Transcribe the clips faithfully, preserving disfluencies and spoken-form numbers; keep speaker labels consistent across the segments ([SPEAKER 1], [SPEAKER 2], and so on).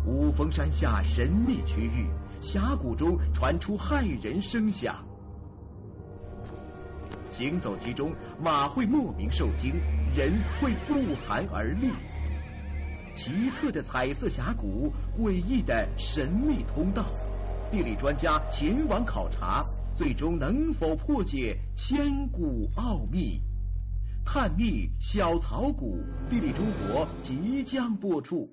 [SPEAKER 1] 五峰山下神秘区域，峡谷中传出骇人声响。行走其中，马会莫名受惊，人会不寒而栗。奇特的彩色峡谷，诡异的神秘通道，地理专家前往考察，最终能否破解千古奥秘？探秘小草谷，地理中国即将播出。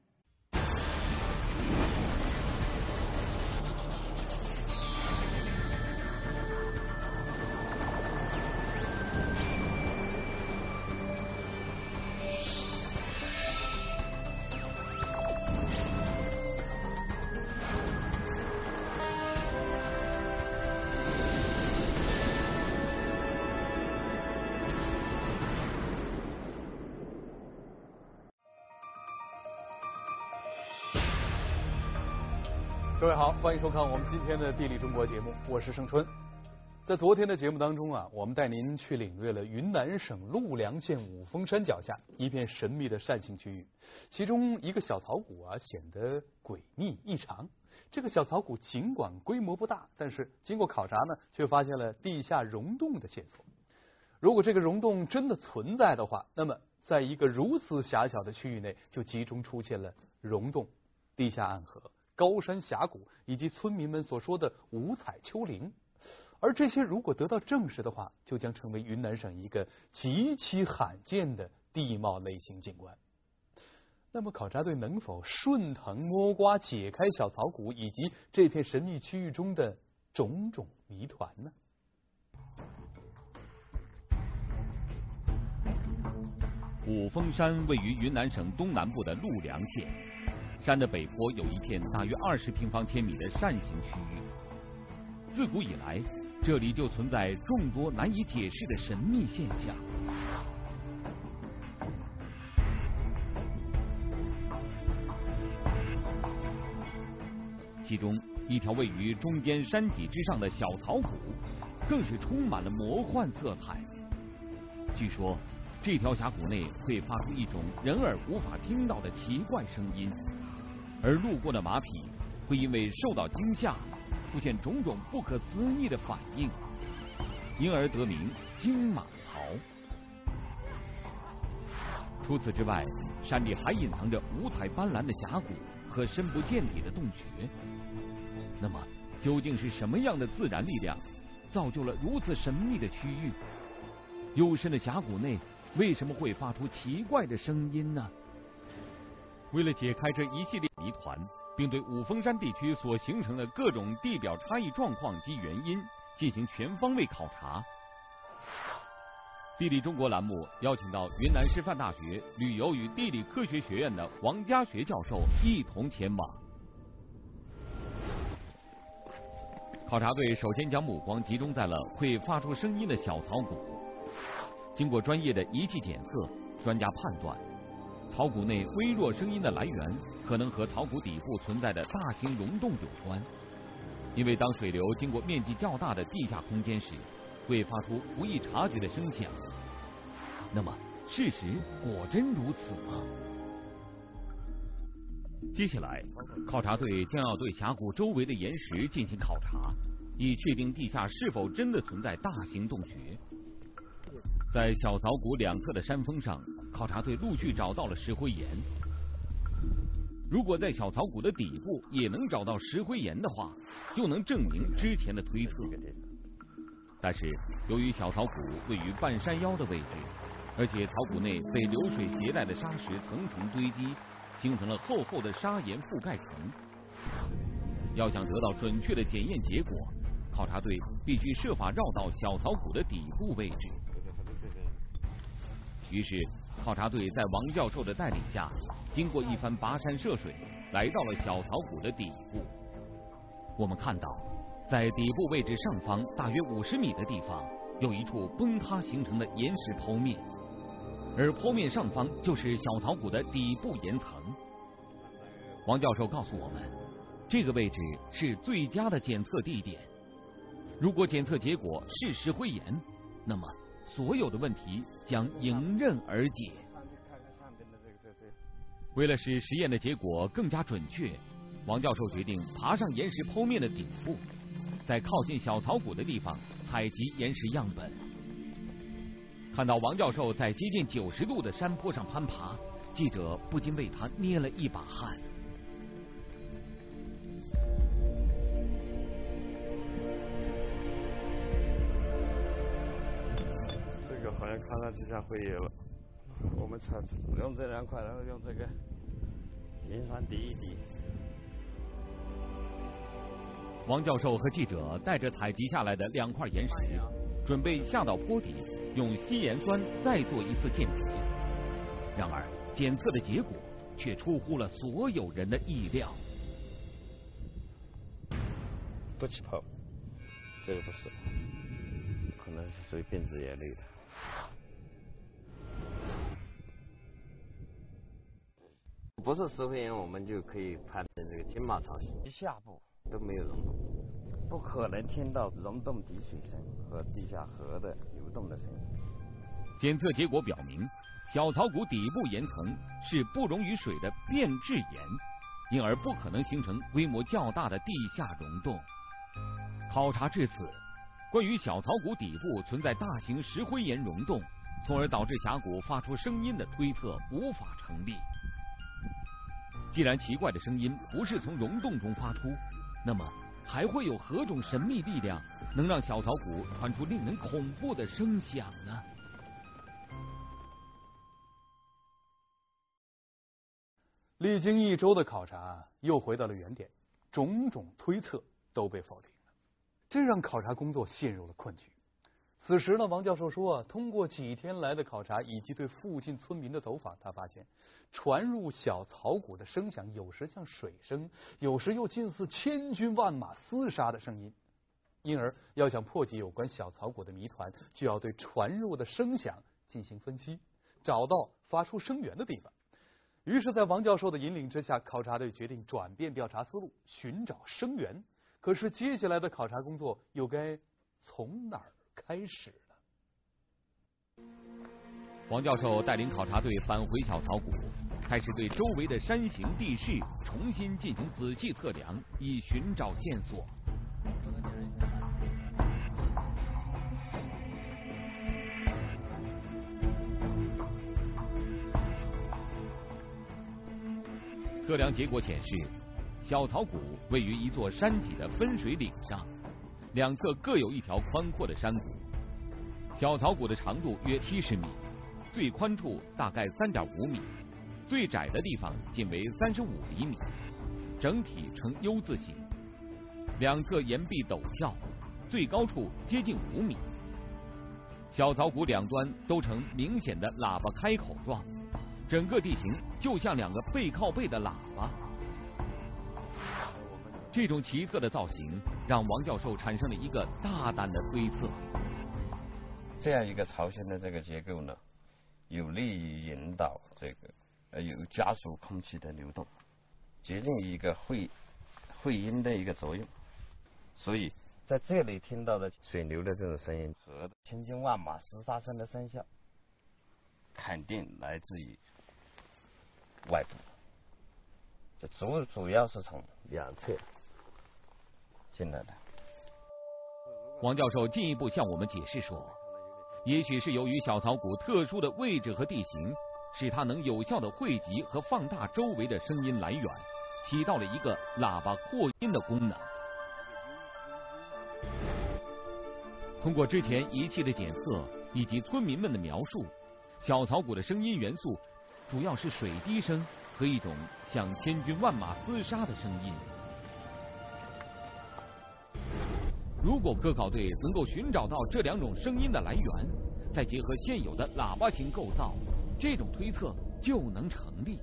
[SPEAKER 2] 各位好，欢迎收看我们今天的地理中国节目，我是盛春。在昨天的节目当中啊，我们带您去领略了云南省陆良县五峰山脚下一片神秘的扇形区域，其中一个小草谷啊显得诡秘异常。这个小草谷尽管规模不大，但是经过考察呢，却发现了地下溶洞的线索。如果这个溶洞真的存在的话，那么在一个如此狭小的区域内，就集中出现了溶洞、地下暗河、高山峡谷以及村民们所说的五彩丘陵，而这些如果得到证实的话，就将成为云南省一个极其罕见的地貌类型景观。那么考察队能否顺藤摸瓜解开小草谷以及这片神秘区域中的种种谜团呢？
[SPEAKER 3] 五峰山位于云南省东南部的陆良县。山的北坡有一片大约二十平方千米的扇形区域，自古以来，这里就存在众多难以解释的神秘现象。其中一条位于中间山脊之上的小草谷，更是充满了魔幻色彩。据说，这条峡谷内会发出一种人耳无法听到的奇怪声音。而路过的马匹会因为受到惊吓，出现种种不可思议的反应，因而得名惊马槽。除此之外，山里还隐藏着五彩斑斓的峡谷和深不见底的洞穴。那么，究竟是什么样的自然力量，造就了如此神秘的区域？幽深的峡谷内为什么会发出奇怪的声音呢？为了解开这一系列谜团，并对五峰山地区所形成的各种地表差异状况及原因进行全方位考察，地理中国栏目邀请到云南师范大学旅游与地理科学学院的王家学教授一同前往。考察队首先将目光集中在了会发出声音的小草谷。经过专业的仪器检测，专家判断草谷内微弱声音的来源可能和草谷底部存在的大型溶洞有关，因为当水流经过面积较大的地下空间时，会发出不易察觉的声响。那么，事实果真如此吗？接下来，考察队将要对峡谷周围的岩石进行考察，以确定地下是否真的存在大型洞穴。在小草谷两侧的山峰上，考察队陆续找到了石灰岩。如果在小草谷的底部也能找到石灰岩的话，就能证明之前的推测。但是，由于小草谷位于半山腰的位置，而且草谷内被流水携带的沙石层层堆积，形成了厚厚的砂岩覆盖层。要想得到准确的检验结果，考察队必须设法绕到小草谷的底部位置。于是，考察队在王教授的带领下，经过一番跋山涉水，来到了小草谷的底部。我们看到，在底部位置上方大约五十米的地方，有一处崩塌形成的岩石剖面，而剖面上方就是小草谷的底部岩层。王教授告诉我们，这个位置是最佳的检测地点。如果检测结果是石灰岩，那么所有的问题将迎刃而解。 为了使实验的结果更加准确，王教授决定爬上岩石剖面的顶部，在靠近小槽谷的地方采集岩石样本。看到王教授在接近九十度的山坡上攀爬，记者不禁为他捏了一把汗。
[SPEAKER 4] 这个好像看上去像灰叶了，我们采用这两块，然后用这个银酸滴一滴。
[SPEAKER 3] 王教授和记者带着采集下来的两块岩石，准备下到坡底，用稀盐酸再做一次鉴别。然而，检测的结果却出乎了所有人的意料。
[SPEAKER 4] 不起泡，这个不是，可能是属于变质岩类的。不是石灰岩，我们就可以判断这个金马潮汐下部都没有溶洞，不可能听到溶洞滴水声和地下河的流动的声音。
[SPEAKER 3] 检测结果表明，小槽谷底部岩层是不溶于水的变质岩，因而不可能形成规模较大的地下溶洞。考察至此，关于小槽谷底部存在大型石灰岩溶洞，从而导致峡谷发出声音的推测无法成立。既然奇怪的声音不是从溶洞中发出，那么还会有何种神秘力量能让小槽谷传出令人恐怖的声响呢？
[SPEAKER 2] 历经一周的考察，又回到了原点，种种推测都被否定了，这让考察工作陷入了困局。此时呢，王教授说，通过几天来的考察以及对附近村民的走访，他发现传入小槽谷的声响有时像水声，有时又近似千军万马厮杀的声音。因而，要想破解有关小槽谷的谜团，就要对传入的声响进行分析，找到发出声源的地方。于是，在王教授的引领之下，考察队决定转变调查思路，寻找声源。可是，接下来的考察工作又该从哪儿开始了？
[SPEAKER 3] 王教授带领考察队返回小槽谷，开始对周围的山形地势重新进行仔细测量，以寻找线索。测量结果显示，小槽谷位于一座山脊的分水岭上，两侧各有一条宽阔的山谷。小槽谷的长度约七十米，最宽处大概三点五米，最窄的地方仅为三十五厘米，整体呈 U 字形。两侧岩壁陡峭，最高处接近五米。小槽谷两端都呈明显的喇叭开口状，整个地形就像两个背靠背的喇叭。这种奇特的造型让王教授产生了一个大胆的推测。
[SPEAKER 4] 这样一个朝向的这个结构呢，有利于引导这个呃有加速空气的流动，接近一个会会阴的一个作用。所以在这里听到的水流的这种声音和千军万马厮杀声的声效，肯定来自于外部，这主主要是从两侧进来的。
[SPEAKER 3] 王教授进一步向我们解释说，也许是由于小槽谷特殊的位置和地形，使它能有效地汇集和放大周围的声音来源，起到了一个喇叭扩音的功能。通过之前仪器的检测以及村民们的描述，小槽谷的声音元素主要是水滴声和一种像千军万马厮杀的声音。如果科考队能够寻找到这两种声音的来源，再结合现有的喇叭形构造，这种推测就能成立。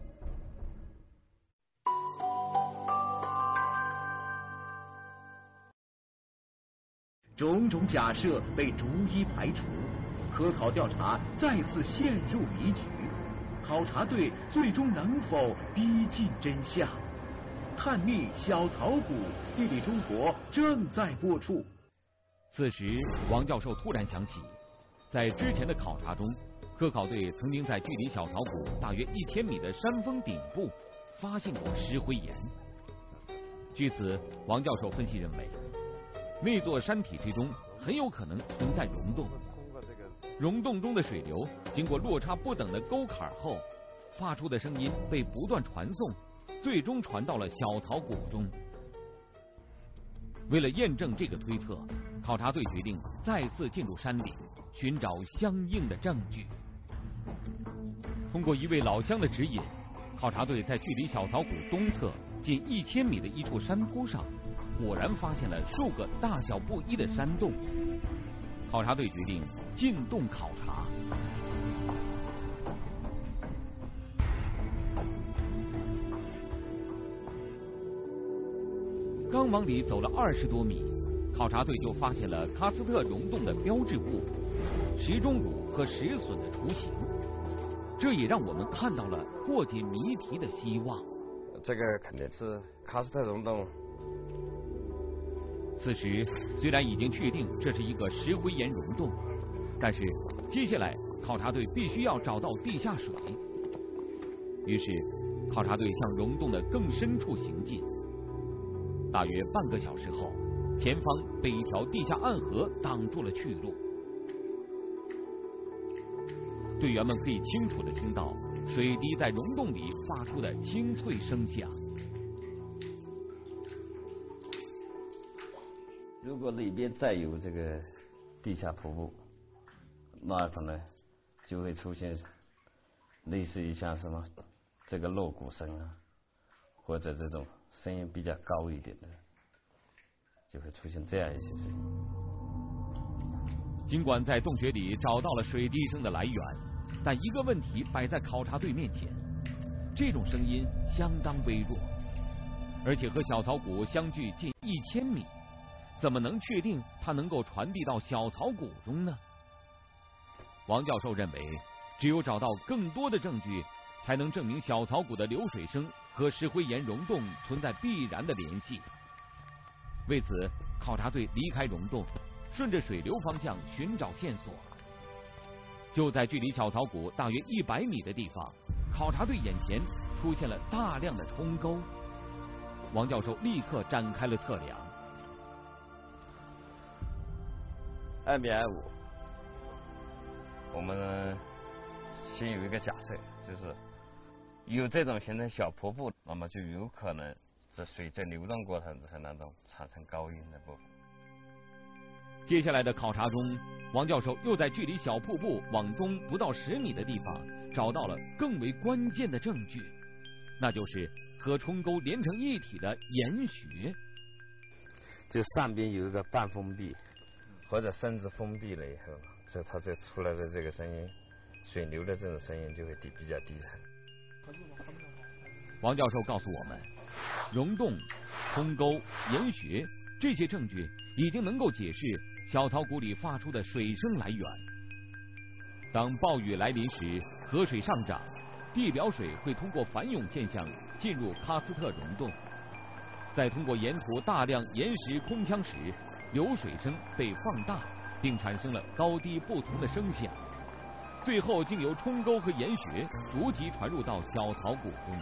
[SPEAKER 1] 种种假设被逐一排除，科考调查再次陷入迷局。考察队最终能否逼近真相？探秘小槽谷，地理中国正在播出。
[SPEAKER 3] 此时，王教授突然想起，在之前的考察中， 科考队曾经在距离小草谷大约一千米的山峰顶部发现过石灰岩。据此，王教授分析认为，那座山体之中很有可能存在溶洞。溶洞中的水流经过落差不等的沟坎后，发出的声音被不断传送，最终传到了小草谷中。为了验证这个推测，考察队决定再次进入山里，寻找相应的证据。通过一位老乡的指引，考察队在距离小草谷东侧近一千米的一处山坡上，果然发现了数个大小不一的山洞。考察队决定进洞考察。刚往里走了二十多米，考察队就发现了喀斯特溶洞的标志物——石钟乳和石笋的雏形。这也让我们看到了破解谜题的希望。
[SPEAKER 4] 这个肯定是喀斯特溶洞。
[SPEAKER 3] 此时虽然已经确定这是一个石灰岩溶洞，但是接下来考察队必须要找到地下水。于是，考察队向溶洞的更深处行进。大约半个小时后，前方被一条地下暗河挡住了去路。队员们可以清楚地听到水滴在溶洞里发出的清脆声响。
[SPEAKER 4] 如果里边再有这个地下瀑布，那可能就会出现类似于像什么这个锣鼓声啊，或者这种声音比较高一点的，就会出现这样一些声音。
[SPEAKER 3] 尽管在洞穴里找到了水滴声的来源，但一个问题摆在考察队面前：这种声音相当微弱，而且和小草谷相距近一千米，怎么能确定它能够传递到小草谷中呢？王教授认为，只有找到更多的证据，才能证明小草谷的流水声和石灰岩溶洞存在必然的联系。为此，考察队离开溶洞，顺着水流方向寻找线索。就在距离小草谷大约一百米的地方，考察队眼前出现了大量的冲沟。王教授立刻展开了测量。
[SPEAKER 4] 二米二五，我们先有一个假设，就是有这种形成小瀑布，那么就有可能在水在流动过程之中当中产生高音的部分。
[SPEAKER 3] 接下来的考察中，王教授又在距离小瀑布往东不到十米的地方找到了更为关键的证据，那就是和冲沟连成一体的岩穴。
[SPEAKER 4] 就上边有一个半封闭，或者甚至封闭了以后，这它这出来的这个声音，水流的这种声音就会低比较低沉。
[SPEAKER 3] 王教授告诉我们，溶洞、冲沟、岩穴这些证据已经能够解释小草谷里发出的水声来源。当暴雨来临时，河水上涨，地表水会通过反涌现象进入喀斯特溶洞，再通过沿途大量岩石空腔时，流水声被放大，并产生了高低不同的声响，最后经由冲沟和岩穴逐级传入到小草谷中。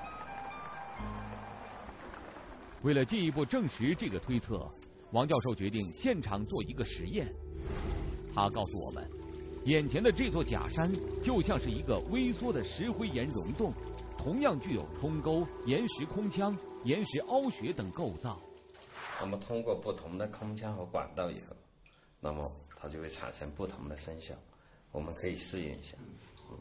[SPEAKER 3] 为了进一步证实这个推测，王教授决定现场做一个实验。他告诉我们，眼前的这座假山就像是一个微缩的石灰岩溶洞，同样具有冲沟、岩石空腔、岩石凹穴等构造。
[SPEAKER 4] 那么通过不同的空腔和管道以后，那么它就会产生不同的声效。我们可以试验一下。嗯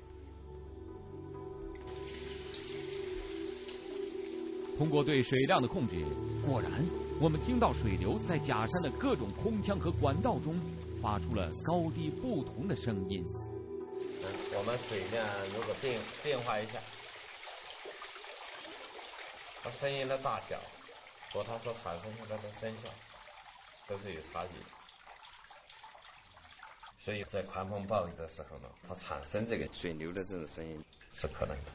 [SPEAKER 3] 通过对水量的控制，果然，我们听到水流在假山的各种空腔和管道中发出了高低不同的声音。
[SPEAKER 4] 我们水量如果变变化一下，它声音的大小和它所产生出来的声效都是有差距的。所以在狂风暴雨的时候呢，它产生这个水流的这种声音是可能的。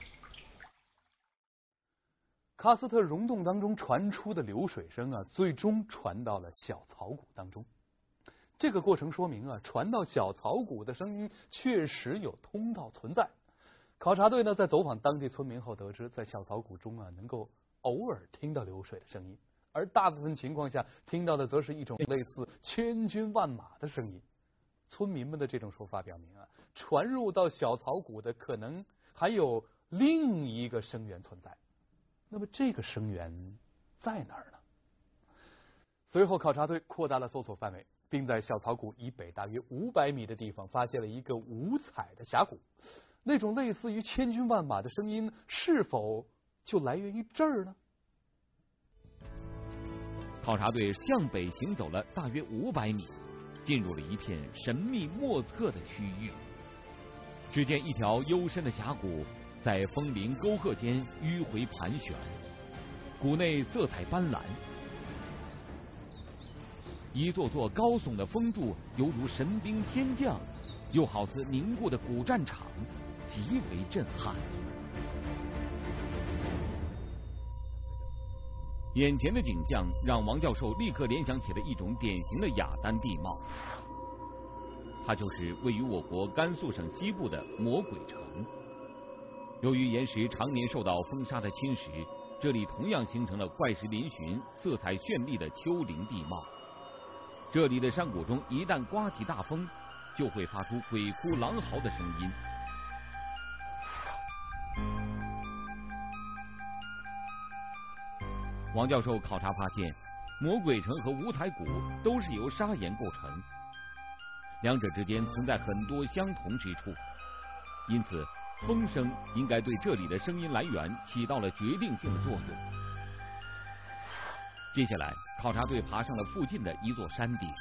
[SPEAKER 2] 喀斯特溶洞当中传出的流水声啊，最终传到了小草谷当中。 这个过程说明啊，传到小草谷的声音确实有通道存在。考察队呢，在走访当地村民后得知，在小草谷中啊，能够偶尔听到流水的声音，而大部分情况下听到的则是一种类似千军万马的声音。村民们的这种说法表明啊，传入到小草谷的可能还有另一个声源存在。那么这个声源在哪儿呢？随后考察队扩大了搜索范围，并在小草谷以北大约五百米的地方发现了一个五彩的峡谷。那种类似于千军万马的声音，是否就来源于这儿呢？
[SPEAKER 3] 考察队向北行走了大约五百米，进入了一片神秘莫测的区域。只见一条幽深的峡谷在枫林沟壑间迂回盘旋，谷内色彩斑斓，一座座高耸的峰柱犹如神兵天将，又好似凝固的古战场，极为震撼。眼前的景象让王教授立刻联想起了一种典型的雅丹地貌，它就是位于我国甘肃省西部的魔鬼城。由于岩石常年受到风沙的侵蚀，这里同样形成了怪石嶙峋、色彩绚丽的丘陵地貌。这里的山谷中一旦刮起大风，就会发出鬼哭狼嚎的声音。王教授考察发现，魔鬼城和五彩谷都是由砂岩构成，两者之间存在很多相同之处，因此风声应该对这里的声音来源起到了决定性的作用。接下来，考察队爬上了附近的一座山顶，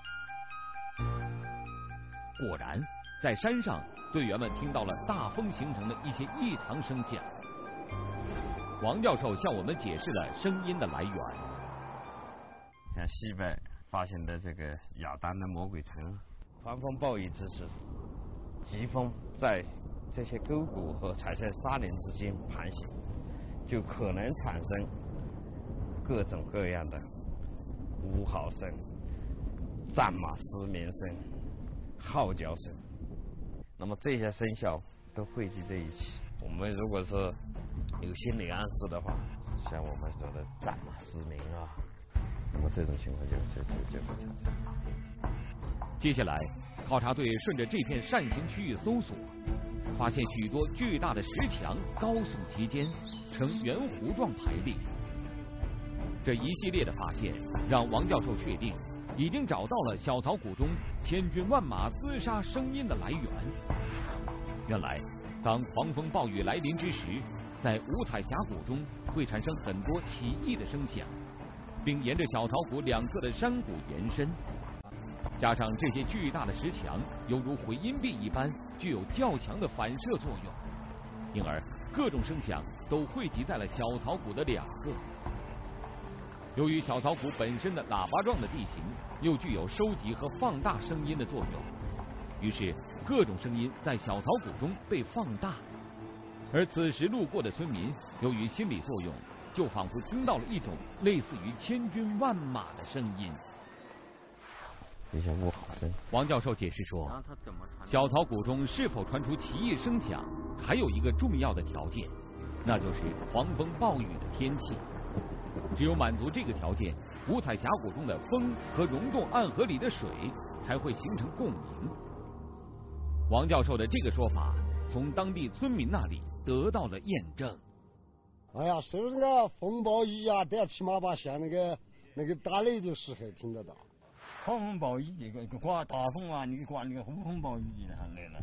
[SPEAKER 3] 果然，在山上，队员们听到了大风形成的一些异常声响。王教授向我们解释了声音的来源。
[SPEAKER 4] 看西北发现的这个雅丹的魔鬼城，狂风暴雨之时，疾风在这些沟谷和彩色砂岩之间盘旋，就可能产生各种各样的呜嚎声、战马嘶鸣声、号角声。那么这些声效都汇集在一起，我们如果是有心理暗示的话，像我们说的战马嘶鸣啊，那么这种情况就就就就会产生。
[SPEAKER 3] 接下来，考察队顺着这片扇形区域搜索，发现许多巨大的石墙高耸其间，呈圆弧状排列。这一系列的发现让王教授确定，已经找到了小草谷中千军万马厮杀声音的来源。原来，当狂风暴雨来临之时，在五彩峡谷中会产生很多奇异的声响，并沿着小草谷两侧的山谷延伸。加上这些巨大的石墙犹如回音壁一般，具有较强的反射作用，因而各种声响都汇集在了小草谷的两侧。由于小草谷本身的喇叭状的地形，又具有收集和放大声音的作用，于是各种声音在小草谷中被放大。而此时路过的村民，由于心理作用，就仿佛听到了一种类似于千军万马的声音。
[SPEAKER 4] 一些呜嚎声。
[SPEAKER 3] 王教授解释说，小草谷中是否传出奇异声响，还有一个重要的条件，那就是狂风暴雨的天气。只有满足这个条件，五彩峡谷中的风和溶洞暗河里的水才会形成共鸣。王教授的这个说法，从当地村民那里得到了验证。
[SPEAKER 5] 哎呀，受那个风暴雨啊，都要起码把像那个那个打雷的时候听得到。
[SPEAKER 6] 狂风暴雨这个刮大风啊，你刮那个呼风暴雨很累了。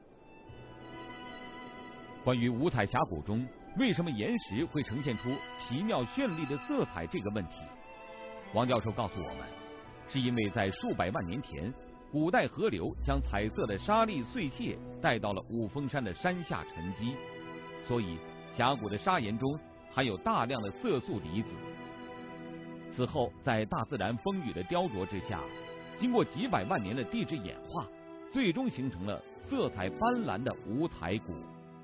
[SPEAKER 3] 关于五彩峡谷中为什么岩石会呈现出奇妙绚丽的色彩这个问题，王教授告诉我们，是因为在数百万年前，古代河流将彩色的沙砾碎屑带到了五峰山的山下沉积，所以峡谷的砂岩中含有大量的色素离子。此后，在大自然风雨的雕琢之下，经过几百万年的地质演化，最终形成了色彩斑斓的五彩谷。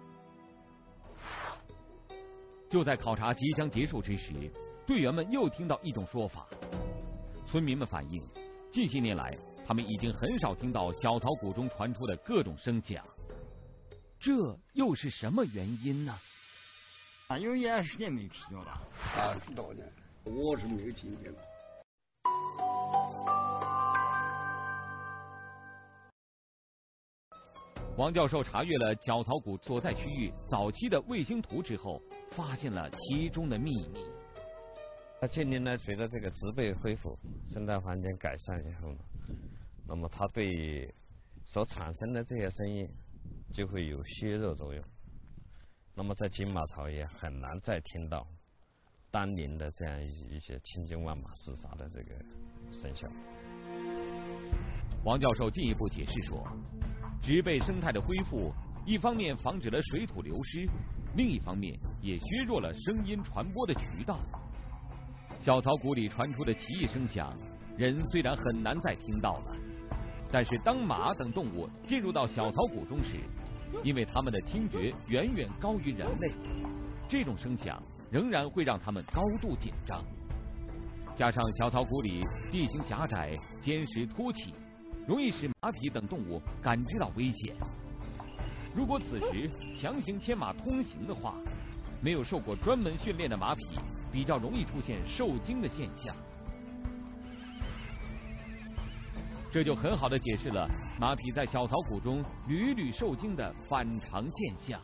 [SPEAKER 3] 就在考察即将结束之时，队员们又听到一种说法。村民们反映，近些年来， 他们已经很少听到小槽谷中传出的各种声响。这又是什么原因呢？
[SPEAKER 6] 啊，有二十年没听到了。
[SPEAKER 5] 二十多年，我是没有听见过。
[SPEAKER 3] 王教授查阅了小槽谷所在区域早期的卫星图之后，发现了其中的秘密。
[SPEAKER 4] 那近年来，随着这个植被恢复、生态环境改善以后呢，那么它对所产生的这些声音就会有削弱作用。那么在金马草也很难再听到单宁的这样一些千军万马厮杀的这个声效。
[SPEAKER 3] 王教授进一步解释说，植被生态的恢复，一方面防止了水土流失，另一方面也削弱了声音传播的渠道。小槽谷里传出的奇异声响，人虽然很难再听到了，但是当马等动物进入到小槽谷中时，因为它们的听觉远远高于人类，这种声响仍然会让它们高度紧张。加上小槽谷里地形狭窄、坚实凸起，容易使马匹等动物感知到危险。如果此时强行牵马通行的话，没有受过专门训练的马匹比较容易出现受惊的现象。这就很好地解释了马匹在小槽谷中屡屡受惊的反常现象。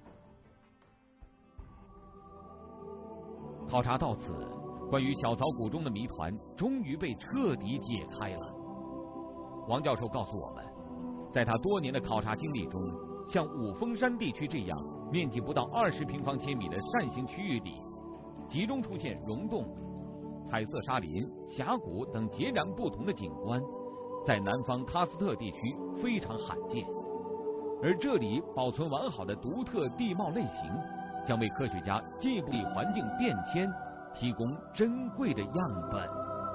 [SPEAKER 3] 考察到此，关于小槽谷中的谜团终于被彻底解开了。王教授告诉我们，在他多年的考察经历中，像五峰山地区这样面积不到二十平方千米的扇形区域里，集中出现溶洞、彩色沙林、峡谷等截然不同的景观，在南方喀斯特地区非常罕见。而这里保存完好的独特地貌类型，将为科学家进一步对环境变迁提供珍贵的样本。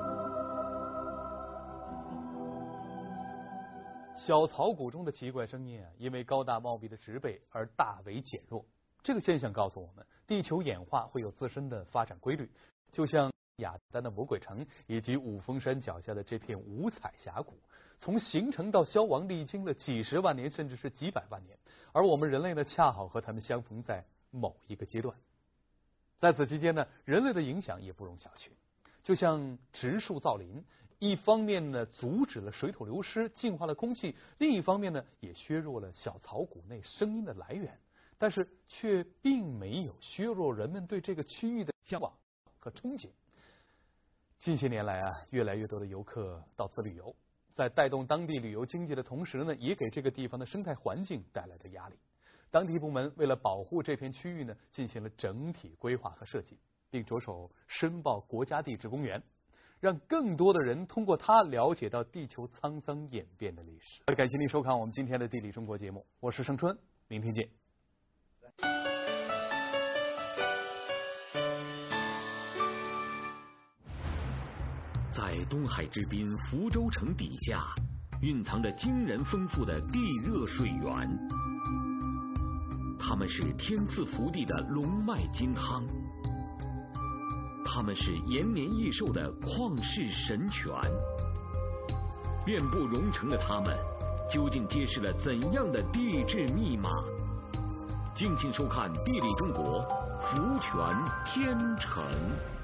[SPEAKER 2] 小槽谷中的奇怪声音啊，因为高大茂密的植被而大为减弱。这个现象告诉我们，地球演化会有自身的发展规律，就像雅丹的魔鬼城以及五峰山脚下的这片五彩峡谷，从形成到消亡历经了几十万年，甚至是几百万年，而我们人类呢，恰好和他们相逢在某一个阶段。在此期间呢，人类的影响也不容小觑，就像植树造林，一方面呢阻止了水土流失，净化了空气，另一方面呢也削弱了小槽谷内声音的来源，但是却并没有削弱人们对这个区域的向往和憧憬。近些年来啊，越来越多的游客到此旅游，在带动当地旅游经济的同时呢，也给这个地方的生态环境带来了压力。当地部门为了保护这片区域呢，进行了整体规划和设计，并着手申报国家地质公园，让更多的人通过它了解到地球沧桑演变的历史。感谢您收看我们今天的地理中国节目，我是盛春，明天见。
[SPEAKER 3] 在东海之滨福州城底下，蕴藏着惊人丰富的地热水源，它们是天赐福地的龙脉金汤，它们是延年益寿的旷世神泉。遍布蓉城的它们，究竟揭示了怎样的地质密码？敬请收看《地理中国·福泉天成》。